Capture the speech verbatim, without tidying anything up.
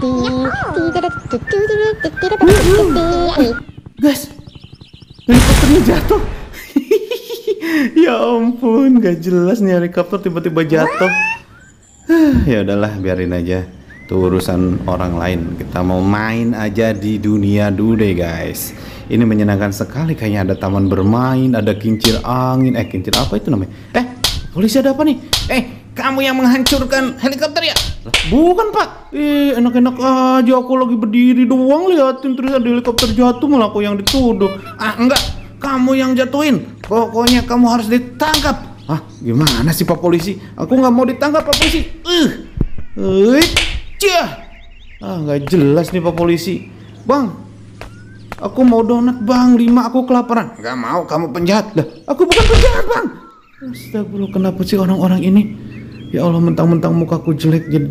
Guys, helikopternya jatuh. Ya ampun, gak jelas nih helikopter tiba-tiba jatuh. Ya udahlah, biarin aja. Itu urusan orang lain. Kita mau main aja di dunia dulu deh guys. Ini menyenangkan sekali, kayaknya ada taman bermain, ada kincir angin. Eh, kincir apa itu namanya? Eh, polisi ada apa nih? Eh, kamu yang menghancurkan helikopter ya? Bukan pak. Eh, enak-enak aja, aku lagi berdiri doang liatin terus ada helikopter jatuh, malah aku yang dituduh. Ah enggak, kamu yang jatuhin. Pokoknya kamu harus ditangkap. Ah, gimana sih pak polisi? Aku nggak mau ditangkap pak polisi. Uh, uh, cah. Ah, nggak jelas nih pak polisi. Bang, aku mau donat bang, lima, aku kelaparan. Nggak mau, kamu penjahat. Lah, aku bukan penjahat bang. Astagfirullah, kenapa sih orang-orang ini? Ya Allah, mentang-mentang mukaku jelek jadi